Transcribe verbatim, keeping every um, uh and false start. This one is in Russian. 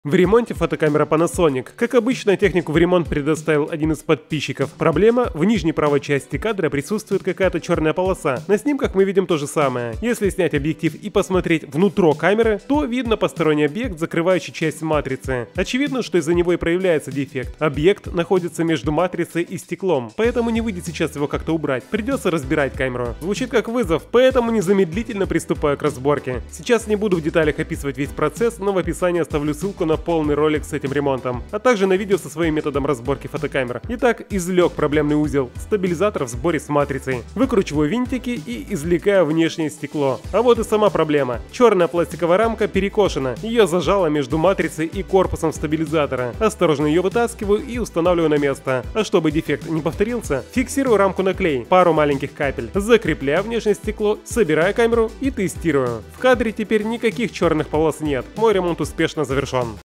В ремонте фотокамера Panasonic. Как обычно, технику в ремонт предоставил один из подписчиков. Проблема: в нижней правой части кадра присутствует какая-то черная полоса. На снимках мы видим то же самое. Если снять объектив и посмотреть внутрь камеры, то видно посторонний объект, закрывающий часть матрицы. Очевидно, что из-за него и проявляется дефект. Объект находится между матрицей и стеклом, поэтому не выйдет сейчас его как-то убрать. Придется разбирать камеру. Звучит как вызов, поэтому незамедлительно приступаю к разборке. Сейчас не буду в деталях описывать весь процесс, но в описании оставлю ссылку на на полный ролик с этим ремонтом, а также на видео со своим методом разборки фотокамер. Итак, извлек проблемный узел, стабилизатор в сборе с матрицей. Выкручиваю винтики и извлекаю внешнее стекло. А вот и сама проблема. Черная пластиковая рамка перекошена, ее зажало между матрицей и корпусом стабилизатора. Осторожно ее вытаскиваю и устанавливаю на место. А чтобы дефект не повторился, фиксирую рамку на клей, пару маленьких капель, закрепляю внешнее стекло, собираю камеру и тестирую. В кадре теперь никаких черных полос нет. Мой ремонт успешно завершен.